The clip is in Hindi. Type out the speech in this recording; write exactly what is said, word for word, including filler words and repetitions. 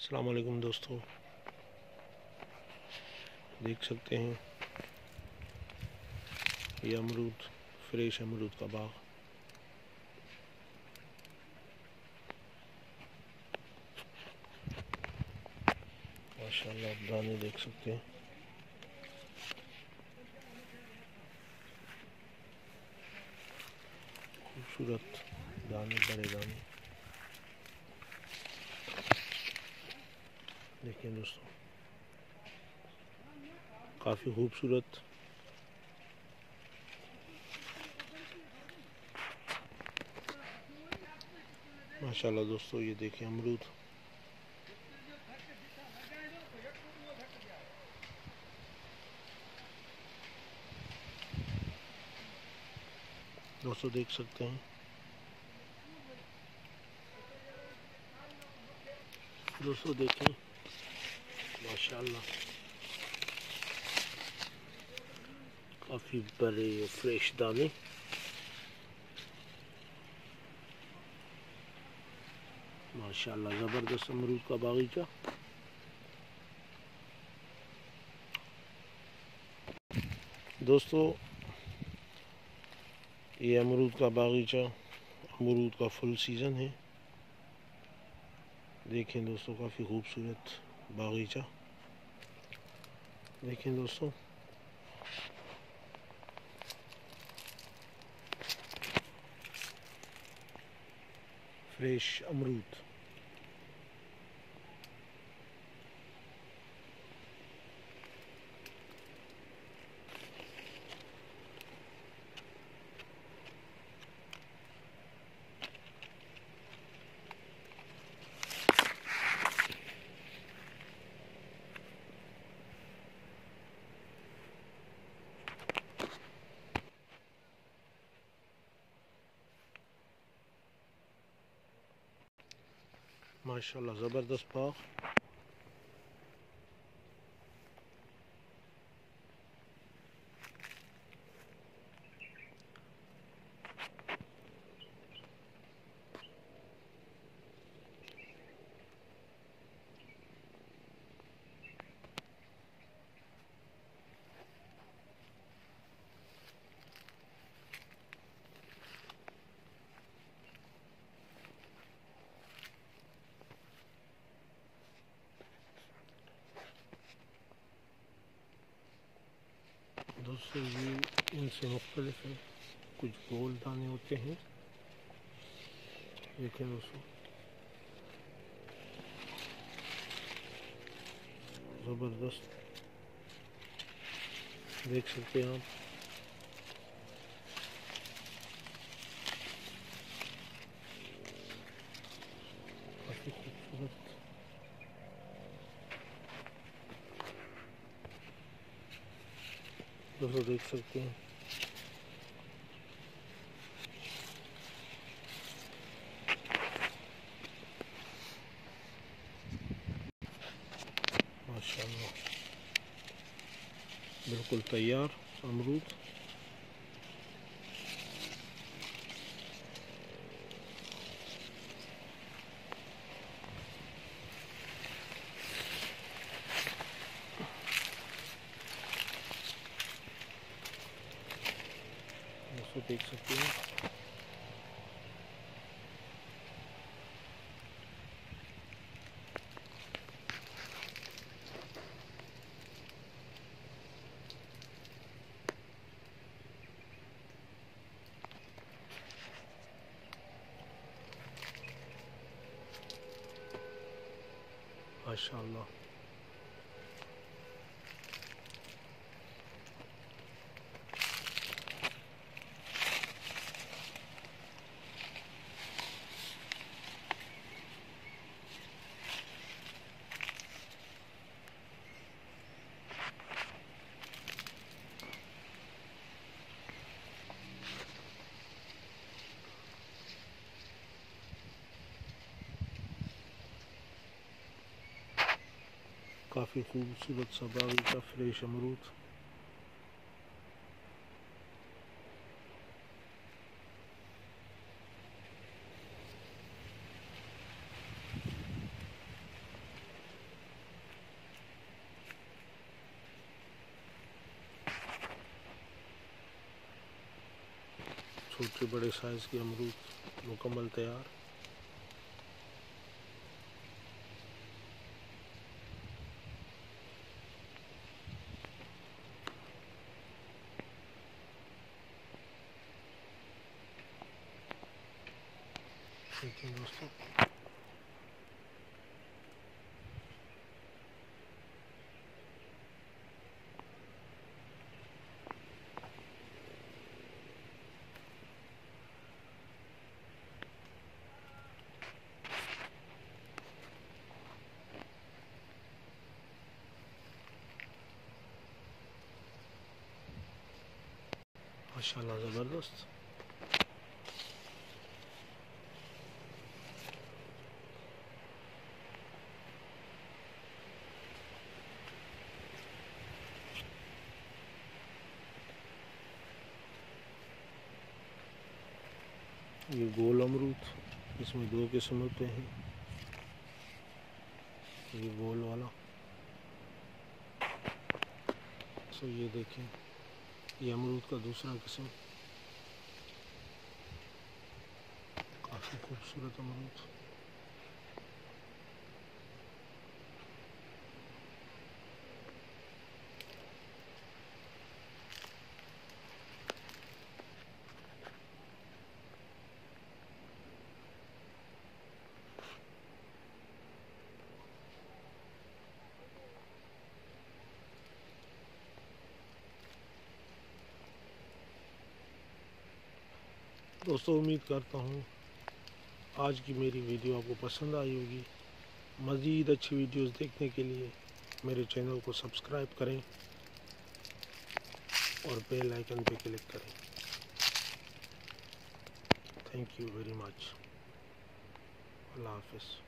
अस्सलाम वालेकुम दोस्तों, देख सकते हैं ये अमरूद, फ्रेश अमरूद का बाग। माशाल्लाह, आप दाने देख सकते हैं। खूबसूरत दाने, बड़े दाने देखिए दोस्तों, काफ़ी खूबसूरत। माशाल्लाह दोस्तों, ये देखिए अमरूद। दोस्तों देख सकते हैं, दोस्तों देखें, माशाल्लाह काफ़ी बड़े फ्रेश दाने। माशाल्लाह ज़बरदस्त अमरूद का बागीचा। दोस्तों ये अमरूद का बागीचा, अमरूद का फुल सीज़न है। देखें दोस्तों, काफ़ी खूबसूरत बागीचा। देखें दोस्तों, फ्रेश अमरूद। माशाल्लाह ज़बरदस्त बाग। दोस्तों ये इनसे मुख्तलिफ है, कुछ गोल दाने होते हैं। देखें दोस्तों, ज़बरदस्त देख सकते हैं आप। काफ़ी खूबसूरत। दोस्तों देख सकते हैं, माशाल्लाह बिल्कुल तैयार अमरूद। दोस्तों देख सकते हैं, माशाल्लाह काफ़ी खूबसूरत सा बागीचा, फ्रेश अमरूद। छोटे बड़े साइज़ के अमरूद मुकम्मल तैयार। देखिए दोस्तों, माशाल्लाह ज़बरदस्त। ये गोल अमरूद, इसमें दो किस्म होते हैं, ये गोल वाला। सो ये देखें, ये अमरूद का दूसरा किस्म, काफ़ी खूबसूरत अमरूद। दोस्तों, उम्मीद करता हूँ आज की मेरी वीडियो आपको पसंद आई होगी। मज़ीद अच्छी वीडियोस देखने के लिए मेरे चैनल को सब्सक्राइब करें और बेल आइकन पे क्लिक करें। Thank you very much. अल्लाह हाफ़िज़।